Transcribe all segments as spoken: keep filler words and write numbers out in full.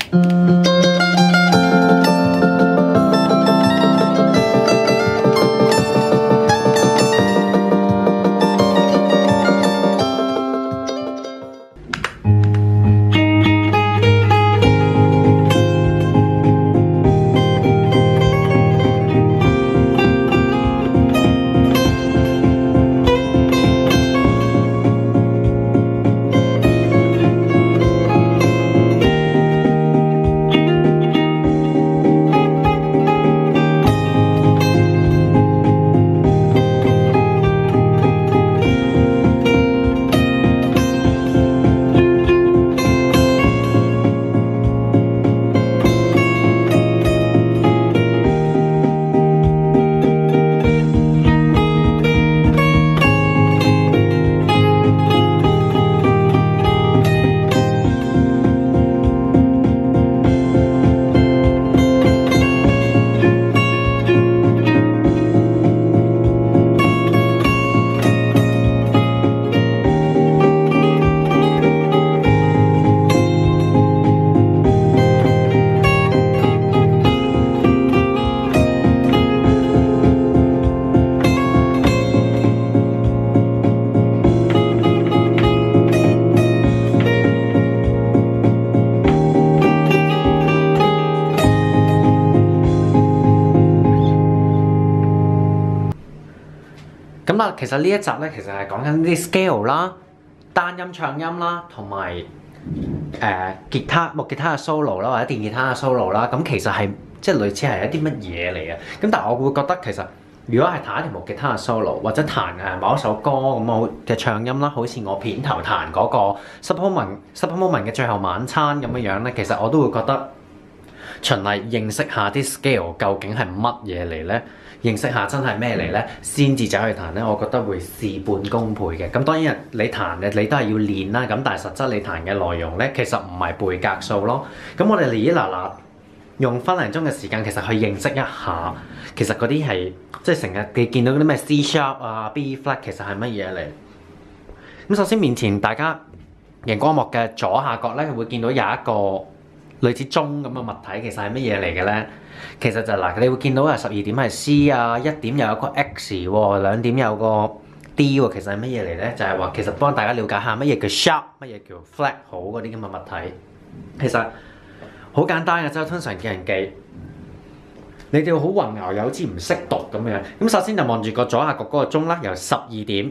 咁啊，其實呢一集咧，其實係講緊啲 scale 啦、單音唱音啦，同埋誒吉他木吉他嘅 solo 啦，或者電吉他嘅 solo 啦。咁其實係即係類似係一啲乜嘢嚟嘅。咁但係我會覺得其實，如果係彈一條木吉他嘅 solo，或者彈誒某一首歌咁嘅唱音啦，好似我片頭彈嗰個 Supper Moment Supper Moment 嘅最後晚餐咁樣樣咧，其實我都會覺得循例認識下啲 scale 究竟係乜嘢嚟咧。認識下真係咩嚟咧，先至走去彈咧，我覺得會事半功倍嘅。咁當然你彈嘅你都係要練啦，咁但係實質你彈嘅內容咧，其實唔係背格數咯。咁我哋嚟哩嗱嗱用分零鐘嘅時間，其實去認識一下，其實嗰啲係即係成日你見到嗰啲咩 C sharp 啊、B flat 其實係乜嘢嚟？咁首先面前大家熒光幕嘅左下角咧，會見到有一個類似鐘咁嘅物體，其實係乜嘢嚟嘅咧？其實就嗱、是，你會見到啊，十二點係 C 啊，一點又有個 X 喎，兩點有個 D 喎，其實係乜嘢嚟咧？就係、是、話其實幫大家了解下乜嘢叫 sharp，乜嘢叫 flat 好嗰啲咁嘅物體。其實好簡單嘅啫，通常叫人記。你哋好混淆，又好似唔識讀咁樣。咁首先就望住個左下角嗰個鐘啦，由十二點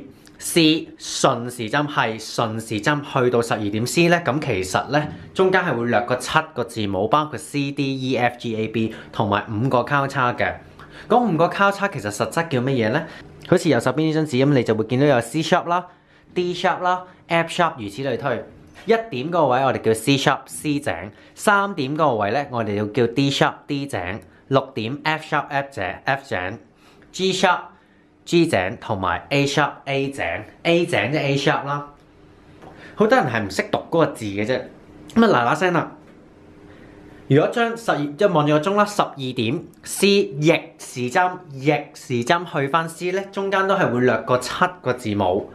C 順時針係順時針去到十二點 C 咧，咁其實咧中間係會略過七個字母，包括 C、D、E、F、G、A、B 同埋五個交叉嘅。嗰五個交叉其實實質叫乜嘢咧？好似右手邊呢張紙咁，你就會見到有 C sharp 啦、D sharp 啦、F sharp，如此類推。一點嗰個位我哋叫 C sharp C 井，三點嗰個位咧我哋要叫 D sharp D 井，六點 F sharp F 井 F 井 ，G sharp G 井同埋 A sharp A 井 ，A 井即係 A sharp 啦。好多人係唔識讀嗰個字嘅啫。咁啊嗱嗱聲啦！如果將十二即係望住個鐘啦，十二點 C 逆時針逆時針去翻 C 咧，中間都係會略過七個字母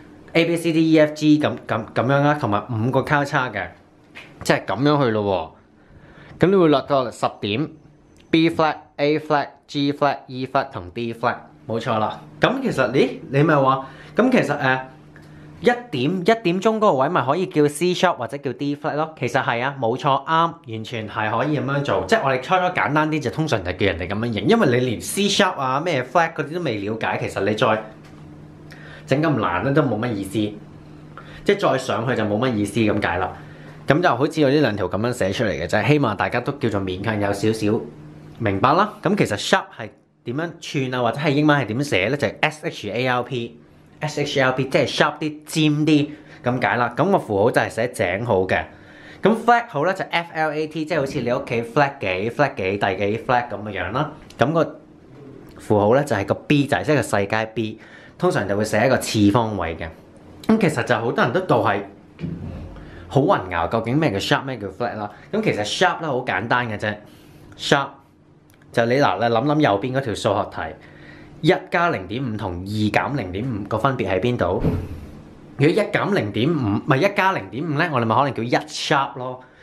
A B C D E F G 咁咁咁樣啦，同埋五個交叉嘅，即係咁樣去咯喎。咁你會略過十點 B flat A flat G flat E flat 同 D flat。冇錯啦，咁其實咦，你咪話，咁其實誒、呃、一點一點鐘嗰個位咪可以叫 C sharp 或者叫 D flat 咯，其實係啊，冇錯啱，完全係可以咁樣做，即係我哋初初簡單啲就通常就叫人哋咁樣認，因為你連 C sharp 啊咩 flat 嗰啲都未了解，其實你再整咁難咧都冇乜意思，即係再上去就冇乜意思咁解啦。咁就好似我呢兩條咁樣寫出嚟嘅啫，希望大家都叫做勉強有少少明白啦。咁其實 sharp 係點樣串啊？或者係英文係點寫咧？就係 S H A R P，S H A R P 即係 sharp 啲、尖啲咁解啦。咁個符號就係寫井號嘅。咁 flat 號咧就 F L A T， 即係好似你屋企 flat 幾、flat 幾、第幾 flat 咁嘅樣啦。咁個符號咧就係個 B 仔，即係個細階 B， 通常就會寫一個次方位嘅。咁其實就好多人都度係好混淆，究竟咩叫 sharp， 咩叫 flat 啦？咁其實 sharp 咧好簡單嘅啫 ，sharp。就你嗱，你諗諗右邊嗰條數學題，一加零點五同二減零點五個分別喺邊度？如果一減零點五，咪一加零點五咧，我哋咪可能叫一 sharp 咯。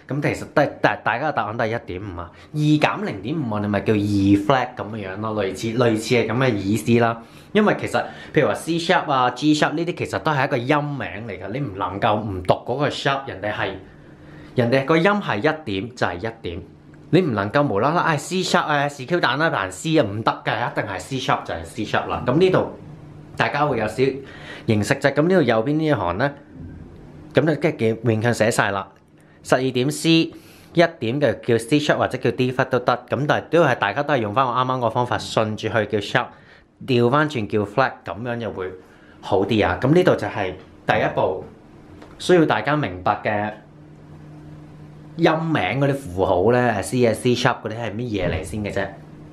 咁其實都係大大家嘅答案都係一點五啊。二減零點五我哋咪叫二 flat 咁樣樣咯，類似類似係咁嘅意思啦。因為其實譬如話 C sharp 啊 G sharp 呢啲其實都係一個音名嚟㗎，你唔能夠唔讀嗰個 sharp，人哋係人哋個音係一點就係一點，你唔能夠無啦啦唉 C sharp 啊 C Q 蛋啦彈 C 啊唔得㗎，一定係 C sharp 就係 C sharp 啦。咁呢度大家會有少認識啫。咁呢度右邊呢一行咧，咁就跟住勉強寫晒啦。十二點 C 一點嘅叫 C sharp 或者叫 D flat 都得，咁但係都係大家都係用翻我啱啱個方法順住去叫 sharp， 調翻轉叫 flat， 咁樣又會好啲啊！咁呢度就係第一步需要大家明白嘅音名嗰啲符號咧 ，C 啊 C sharp 嗰啲係乜嘢嚟先嘅啫。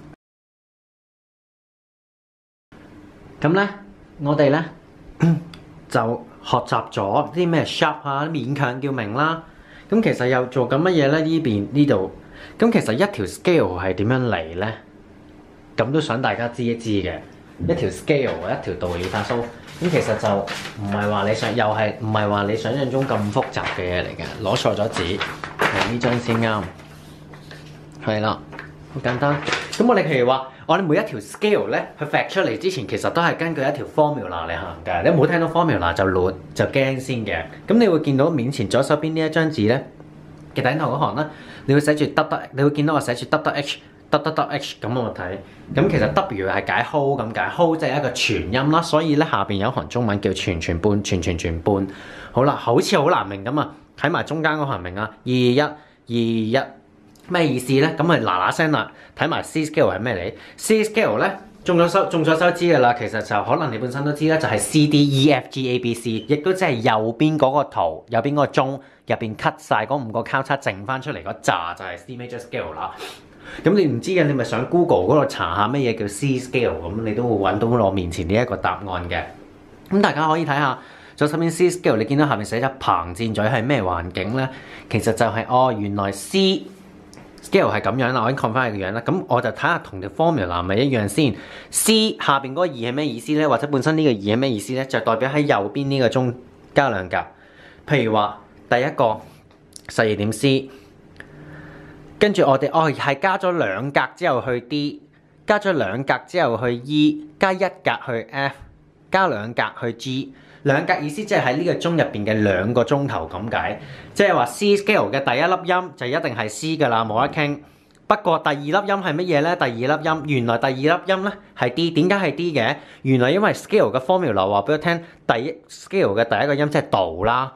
咁咧，我哋咧就學習咗啲咩 sharp 啊，勉強叫明啦。咁其實又做緊乜嘢咧？呢邊呢度，咁其實一條 scale 係點樣嚟咧？咁都想大家知一知嘅。一條 scale 一條度要發蘇，咁其實就唔係話你想，又係唔係話你想象中咁複雜嘅嘢嚟嘅。攞錯咗紙，係呢張先啱。係啦，好簡單。咁我哋譬如話，我哋每一條 scale 咧，佢 fact 出嚟之前，其實都係根據一條 formula 嚟行嘅。你冇聽到 formula 就亂就驚先嘅。咁你會見到面前左手邊呢一張紙咧嘅頂頭嗰行咧，你會寫住 W， 你會見到我寫住 W H W W H 咁我睇。咁其實 W 係解 whole 咁解 whole 即係一個全音啦，所以咧下邊有一行中文叫全全半全全全半。好啦，好似好難明咁啊！睇埋中間嗰行明啊，二一二一。咩意思咧？咁咪嗱嗱聲啦，睇埋 C scale 係咩嚟 ？C scale 咧，眾所周眾所周知嘅啦，其實就可能你本身都知啦，就係 C D E F G A B C， 亦都即係右邊嗰個圖，右邊嗰個鐘入邊 cut 晒嗰五個交叉，剩翻出嚟嗰紮就係 C major scale 啦。咁你唔知嘅，你咪上 Google 嗰度查下咩嘢叫 C scale， 咁你都會揾到我面前呢一個答案嘅。咁大家可以睇下。左手邊 C scale， 你見到下面寫咗膨箭嘴係咩環境咧？其實就係、是、哦，原來 C scale 係咁樣啦，我已經 confirm 個樣啦。咁我就睇下同條 formula 咪一樣先。C 下邊嗰個二係咩意思咧？或者本身呢個二係咩意思咧？就代表喺右邊呢個鐘加兩格。譬如話第一個十二點 C， 跟住我哋哦係加咗兩格之後去 D， 加咗兩格之後去 E， 加一格去 F， 加兩格去 G。兩格意思即係喺呢個鐘入邊嘅兩個鐘頭咁解，即係話 C scale 嘅第一粒音就一定係 C 㗎啦，冇得傾。不過第二粒音係乜嘢咧？第二粒音原來第二粒音咧係 D， 點解係 D 嘅？原來因為 scale 嘅 formula 話俾我聽，第一 scale 嘅第一個音即係 Do 啦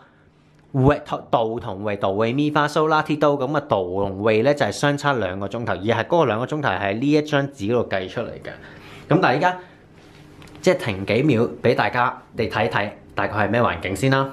，Do 同 Re Do Re Mi Fa So La Ti Do 咁啊 Do 同 Re 咧就係相差兩個鐘頭，而係嗰個兩個鐘頭係呢一張紙嗰度計出嚟嘅。咁但係依家即係停幾秒俾大家哋睇睇，大概係咩環境先啦。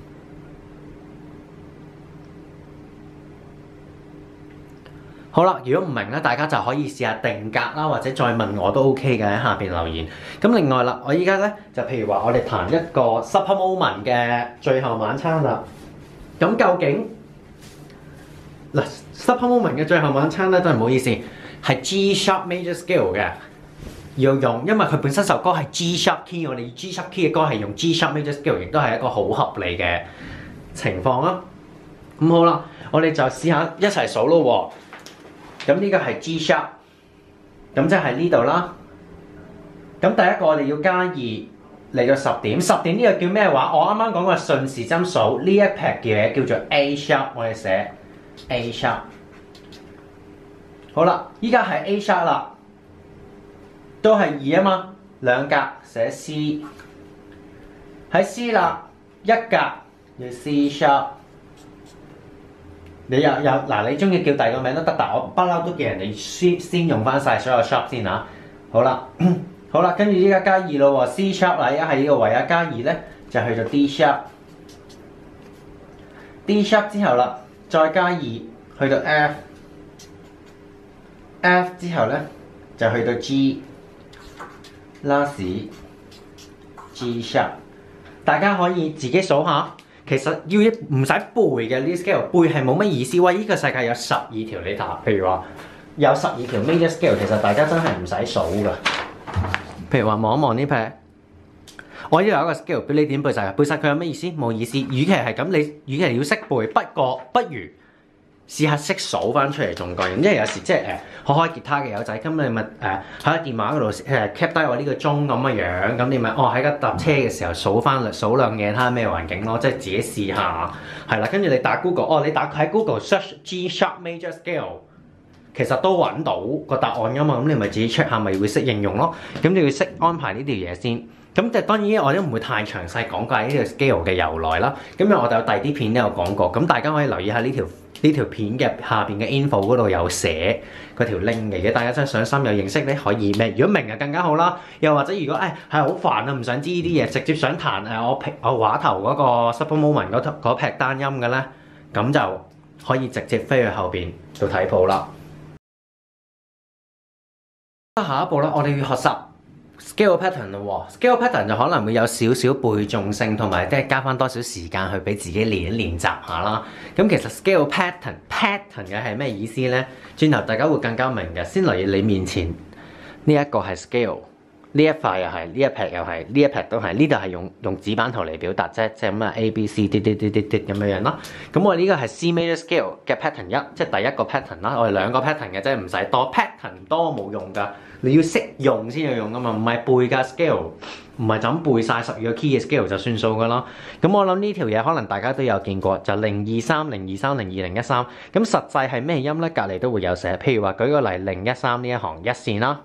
好啦，如果唔明咧，大家就可以試下定格啦，或者再問我都 OK 嘅，喺下邊留言。咁另外啦，我依家咧就譬如話，我哋彈一個 Supper Moment 嘅最後晚餐啦。咁究竟嗱 Supper Moment 嘅最後晚餐咧，都係唔好意思，係 G sharp major scale 嘅。要用，因為佢本身首歌係 G sharp key， 我哋 G sharp key 嘅歌係用 G sharp major scale， 亦都係一個好合理嘅情況啦。咁好啦，我哋就試下一齊數咯喎。咁呢個係 G sharp， 咁即係呢度啦。咁第一個我哋要加二嚟到十點，十點呢個叫咩話？我啱啱講過順時針數呢一撇嘅嘢叫做 A sharp， 我哋寫 A sharp。好啦，依家係 A sharp 啦。都係二啊嘛，兩格寫 C， 喺 C 啦，一格要 C sharp。你又有嗱，你中意叫第二個名都得，但我不嬲都叫人哋先先用翻晒所有 sharp 先嚇。好啦，好啦，跟住依家加二咯喎 ，C sharp 啦，而家喺呢個位啊，加二咧就去到 D sharp，D sharp 之後啦，再加二去到 F，F 之後咧就去到 G。Last G sharp， 大家可以自己數下。其實要一唔使背嘅呢 scale， 背係冇乜意思。喂，呢、這個世界有十二條你答，譬如話有十二條 major scale， 其實大家真係唔使數㗎。譬如話望一望呢撇，我呢度有一個 scale 俾你點背晒，背晒佢有咩意思？冇意思。與其係咁，你與其要識背，不過不如試下識數翻出嚟仲過癮，因為有時即係誒學開吉他嘅友仔，咁你咪誒喺電話嗰度誒 cap 低我呢個鐘咁嘅樣，咁你咪哦喺架搭車嘅時候數翻數兩嘢，睇下咩環境咯，即係自己試下，係啦，跟住你打 Google，哦你打喺 Google search G sharp major scale， 其實都揾到個答案噶嘛，咁你咪自己 check 下，咪會識應用咯，咁你要識安排呢條嘢先。咁就當然我都唔會太詳細講解呢條 scale 嘅由來啦。咁因為我哋有第二啲片都有講過，咁大家可以留意下呢條呢條片嘅下邊嘅 info 嗰度有寫嗰條 link 嘅。如果大家真係想深入認識咧，可以咩？如果明就更加好啦。又或者如果誒係好煩啊，唔想知呢啲嘢，直接想彈誒我我話頭嗰個 Super Moment 嗰嗰劈單音嘅咧，咁就可以直接飛去後邊度睇譜啦。下一步啦，我哋要學習 scale pattern 咯喎 ，scale pattern 就可能會有少少背誦性，同埋即係加翻多少時間去俾自己練一練習下啦。咁其實 scale pattern pattern 嘅係咩意思咧？轉頭大家會更加明嘅。先例如你面前呢一個係 scale， 呢一塊又係，呢一撇又係，呢一撇都係。呢度係用用紙板圖嚟表達啫，即係咁啊 A B C D D D D D 咁樣樣啦。咁我呢個係 C major scale 嘅 pattern 一，即係第一個 pattern 啦。我哋兩個 pattern 嘅啫，唔使多 pattern 多冇用㗎。你要識用先有用噶嘛，唔係背㗎 scale， 唔係就咁背晒十二個 key 嘅 scale 就算數㗎啦。咁我諗呢條嘢可能大家都有見過，就零二三、零二三、零二零一三。咁實際係咩音咧？隔離都會有寫。譬如話舉個例，零一三呢一行一線啦，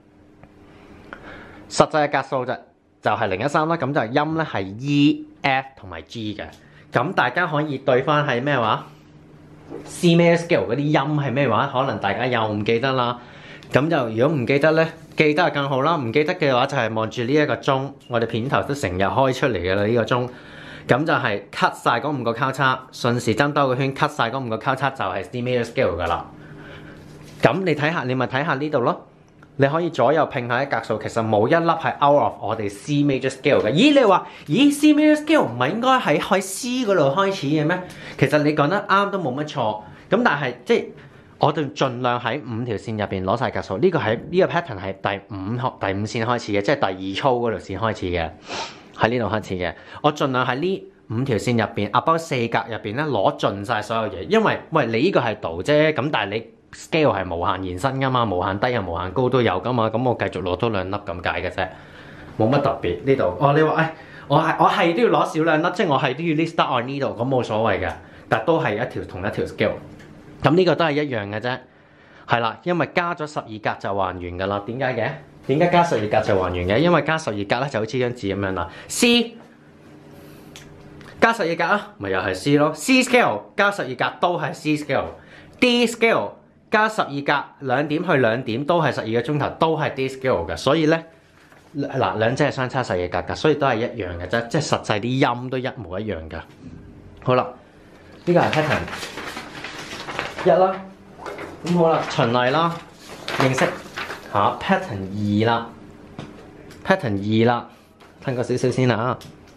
實際嘅格數就就係零一三啦。咁就音咧係 E、F 同埋 G 嘅。咁大家可以對翻係咩話 ？C major scale 嗰啲音係咩話？可能大家又唔記得啦。咁就如果唔記得咧，記得就更好啦。唔記得嘅話就係望住呢一個鐘，我哋片頭都成日開出嚟嘅啦呢個鐘。咁就係 cut 晒嗰五個交叉，順時針兜個圈 cut 晒嗰五個交叉就係 C major scale 噶啦。咁你睇下，你咪睇下呢度咯。你可以左右拼下啲格數，其實冇一粒係 out of 我哋 C major scale 嘅。咦？你話咦 C major scale 唔係應該喺喺 C 嗰度開始嘅咩？其實你講得啱都冇乜錯。咁但係即係。我哋盡量喺五條線入邊攞晒格數，呢、這個係呢、這個 pattern 係第五第五線開始嘅，即係第二操嗰條線開始嘅，喺呢度開始嘅。我盡量喺呢五條線入邊，above 四格入邊咧攞盡晒所有嘢，因為喂你呢個係度啫，咁但係你 scale 係無限延伸噶嘛，無限低又無限高都有噶嘛，咁我繼續攞多兩粒咁解嘅啫，冇乜特別呢度。哦，你話誒、哎，我係我係都要攞少兩粒，即係我係都要 list on 呢度，咁冇所謂嘅，但都係一條同一條 scale。咁呢個都係一樣嘅啫，係啦，因為加咗十二格就還原㗎啦。點解嘅？點解加十二格就還原嘅？因為加十二格咧就好似張紙咁樣啦。C 加十二格啊，咪又係 C 咯。C scale 加十二格都係 C scale。D scale 加十二格兩點去兩點都係十二個鐘頭，都係 D scale 嘅。所以咧嗱兩者係相差十二格㗎，所以都係一樣嘅啫，即係實際啲音都一模一樣㗎。好啦，呢個係 pattern。一啦，咁好啦，循例啦，認識下 pattern 二啦 ，pattern 二啦，聽過少少先啦。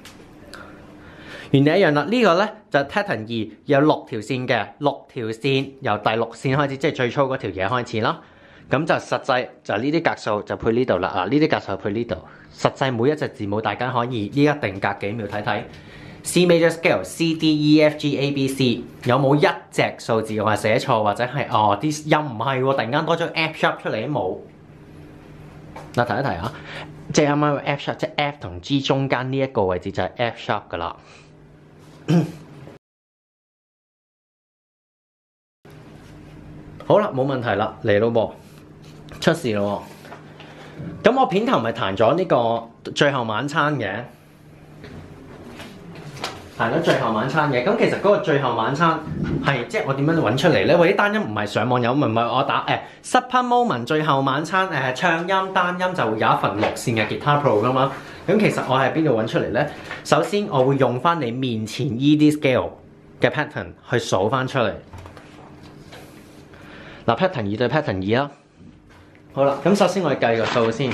原理一樣啦，呢、這個咧就係 pattern 二有六條線嘅，六條線由第六線開始，即係最粗嗰條嘢開始啦。咁就實際就呢啲格數就配呢度啦，嗱呢啲格數配呢度。實際每一隻字母大家可以依家定格幾秒睇睇。C major scale C D E F G A B C 有冇一隻數字我係寫錯或者係哦啲音唔係喎，突然間多咗 F sharp 出嚟都冇。嗱提一提啊，即係啱啱 F sharp 即係 F 同 G 中間呢一個位置就係 F sharp 噶啦。好啦，冇問題啦，嚟咯噃，出事咯喎。咁我片頭咪彈咗呢個最後晚餐嘅。彈咗最後晚餐嘅，咁其實嗰個最後晚餐係即係我點樣揾出嚟咧？喂，啲單音唔係上網有，唔係我打誒、欸、Super Moment 最後晚餐誒、呃、唱音單音就會有一份六線嘅 Guitar Pro 噶嘛。咁其實我係邊度揾出嚟咧？首先我會用翻你面前 E D scale 嘅 pattern 去數翻出嚟。嗱 pattern 二對 pattern 二啦。好啦，咁首先我哋計個數先。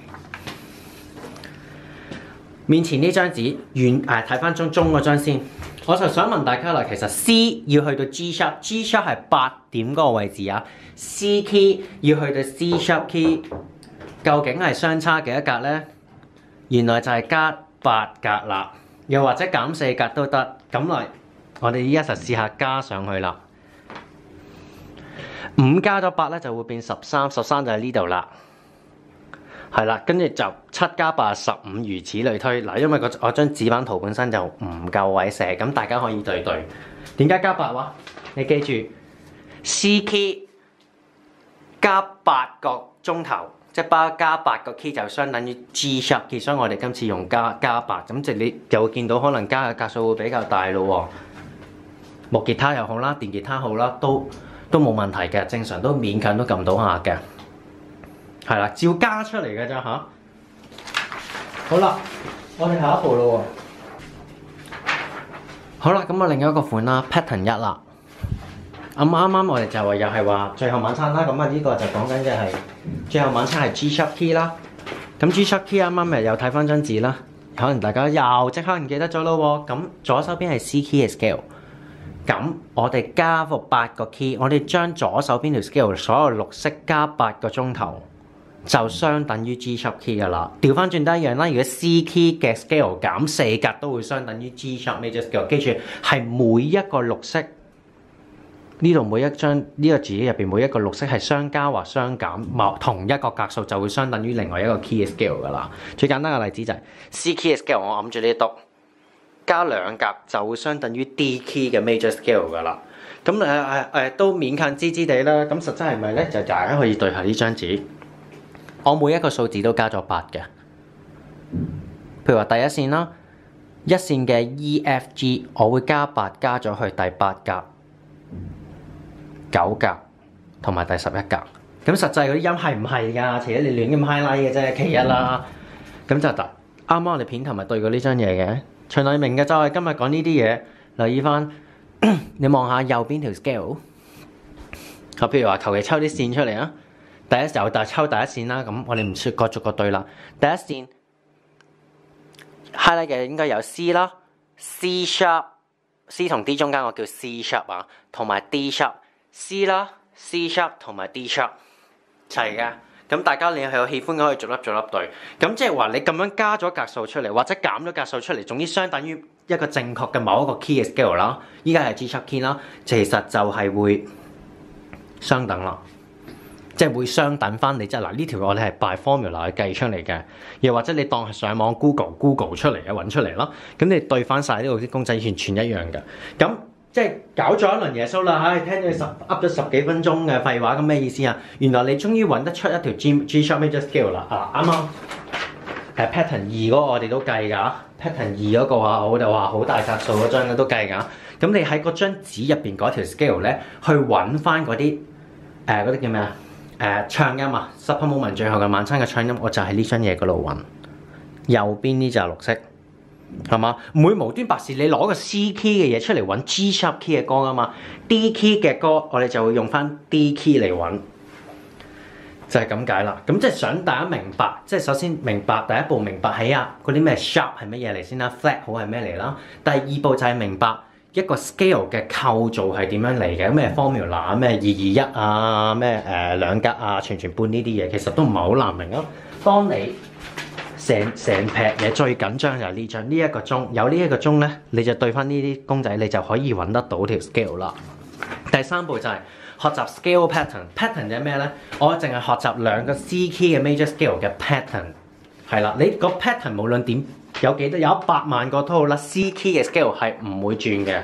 面前呢張紙，原誒睇翻中中嗰張先，我就想問大家啦，其實 C 要去到 G sharp，G sharp 係八點嗰個位置啊 ，C key 要去到 C sharp key， 究竟係相差幾多格咧？原來就係加八格啦，又或者減四格都得。咁嚟，我哋依家就試下加上去啦。 五加咗八咧就會變十三，十三就喺呢度啦。係啦，跟住就七加八十五，如此類推。嗱，因為個我張紙板圖本身就唔夠位寫，咁大家可以對對。點解加八話？你記住 C key 加八個鐘頭，即係八加八個 key 就相等於 G sharp key， 所以我哋今次用加加八，咁即係你就會見到可能加嘅格數會比較大咯喎。木吉他又好啦，電吉他好啦，都都冇問題嘅，正常都勉強都撳到下嘅。係啦，照加出嚟嘅咋吓。好啦，我哋下一步咯喎。好啦，咁啊另一個款啦 ，pattern 一啦。咁啱啱我哋就話又係話最後晚餐啦，咁啊呢個就講緊嘅係最後晚餐係 G sharp key 啦。咁 G sharp key 啱啱咪又睇翻張紙啦，可能大家又即刻唔記得咗咯喎。咁左手邊係 C key 嘅 scale。咁我哋加個八個 key， 我哋將左手邊條 scale 所有綠色加八個鐘頭。就相等於 G sharp key 㗎啦。調翻轉都一樣啦。如果 C key 嘅 scale 減四格都會相等於 G sharp major scale。記住係每一個綠色呢度每一張呢個紙入邊每一個綠色係相加或相減，某同一個格數就會相等於另外一個 key 嘅 scale 㗎啦。最簡單嘅例子就係 C key 嘅 scale， 我揞住呢度加兩格就會相等於 D key 嘅 major scale 㗎啦。咁誒誒誒都勉強知知地啦。咁實質係咪咧？就大家可以對下呢張紙。我每一個數字都加咗八嘅，譬如話第一線啦，一線嘅 E F G， 我會加八加咗去第八格、九格同埋第十一格。咁實際嗰啲音係唔係㗎？除咗你亂咁 highlight 嘅啫，其一啦。咁就得。啱啱我哋片頭咪對過呢張嘢嘅，徐麗明嘅就係今日講呢啲嘢，留意翻。你望下右邊條 scale， 我譬如話求其抽啲線出嚟啊。第一就就抽第一線啦，咁我哋唔逐個逐個對啦。第一線 highlight 嘅應該有 C 啦 ，C sharp，C 同 D 中間我叫 C sharp 啊，同埋 D sharp，C 啦 ，C sharp 同埋 D sharp 齊嘅。咁大家你係有喜歡嘅可以逐粒逐粒對。咁即係話你咁樣加咗格數出嚟，或者減咗格數出嚟，總之相等於一個正確嘅某一個 key 嘅 scale 啦。依家係 G sharp key 啦，其實就係會相等啦。即係會相等翻你，即係嗱呢條我哋係 by formula 去計出嚟嘅，又或者你當係上網 Google Google 出嚟嘅揾出嚟咯。咁你對翻晒呢度啲公仔完全一樣嘅。咁即係搞咗一輪耶穌啦，唉，聽咗十噏咗十幾分鐘嘅廢話，咁咩意思啊？原來你終於揾得出一條 G G sharp major scale 啦。啊啱啱誒 pattern 二嗰個我哋都計㗎 ，pattern 二嗰個話我就話好大格數嗰張都計㗎。咁你喺嗰張紙入邊嗰條 scale 咧，去揾翻嗰啲誒嗰啲叫咩啊？誒、呃、唱音啊 Supper Moment 最後嘅晚餐嘅唱音，我就喺呢張嘢嗰度揾。右邊呢就係綠色，係嘛？唔會無端白事你攞個 C key 嘅嘢出嚟揾 G sharp key 嘅歌啊嘛 ，D key 嘅歌我哋就會用翻 D key 嚟揾，就係咁解啦。咁即係想大家明白，即係首先明白第一步明白起啊嗰啲咩 sharp 係乜嘢嚟先啦 ，flat 好係咩嚟啦。第二步就係明白一個 scale 嘅構造係點樣嚟嘅，咩 formula 咩二二一啊，咩誒兩格啊，全全半呢啲嘢，其實都唔係好難明咯。當你成成劈嘢最緊張就係呢張呢一個鐘，有呢一個鐘咧，你就對翻呢啲公仔，你就可以揾得到條 scale 啦。第三步就係學習 scale pattern，pattern 係咩咧？我淨係學習兩個 C key 嘅 major scale 嘅 pattern， 係啦，你個 pattern 無論點。有幾多有一百萬個都好啦 ，C key 嘅 scale 係唔會轉嘅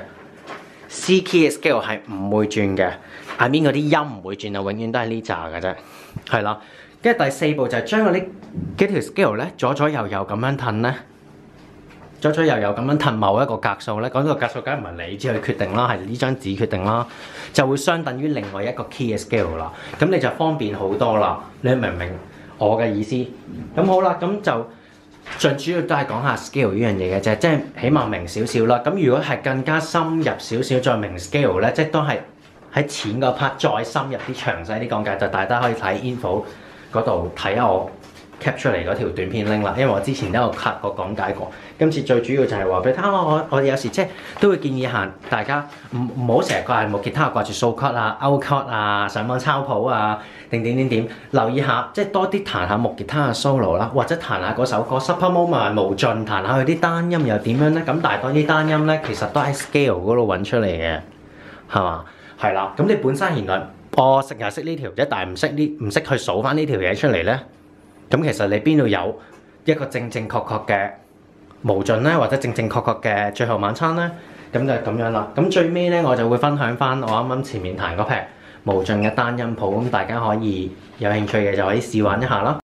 ，C key 嘅 scale 係唔會轉嘅，下面嗰啲音唔會轉啊，永遠都係呢扎嘅啫，係啦。跟住第四步就係將嗰啲幾條 scale 咧左左右右咁樣褪咧，左左右右咁樣褪某一個格數咧，講呢個格數梗係唔係你只去決定啦，係呢張紙決定啦，就會相等於另外一個 key 嘅 scale 啦，咁你就方便好多啦。你明唔明我嘅意思？咁好啦，咁就。最主要都係講下 scale 呢樣嘢嘅啫，即係起碼明少少啦。咁如果係更加深入少少再明 scale 咧，即係都係喺淺個 part 再深入啲詳細啲講解，就大家可以睇 info 嗰度睇下我 cap 出嚟嗰條短片 link 啦。因為我之前都有 cut 過講解過，今次最主要就係話俾你聽，我我我哋有時即係都會建議下大家唔唔好成日掛木吉他掛住掃 cut 啊、out cut 啊、上網抄譜啊。定點點點，留意下，即係多啲彈下木吉他嘅 solo 啦，或者彈下嗰首歌 Supper Moment 無盡，彈下佢啲單音又點樣咧？咁但係當啲單音咧，其實都喺 scale 嗰度揾出嚟嘅，係嘛？係啦，咁你本身原來我成日識呢條啫，但係唔識呢唔識去數翻呢條嘢出嚟咧，咁其實你邊度有一個正正確確嘅無盡咧，或者正正確確嘅最後晚餐咧？咁就咁樣啦。咁最尾咧，我就會分享翻我啱啱前面彈嗰劈無盡嘅單音譜，咁大家可以有興趣嘅就可以試玩一下啦。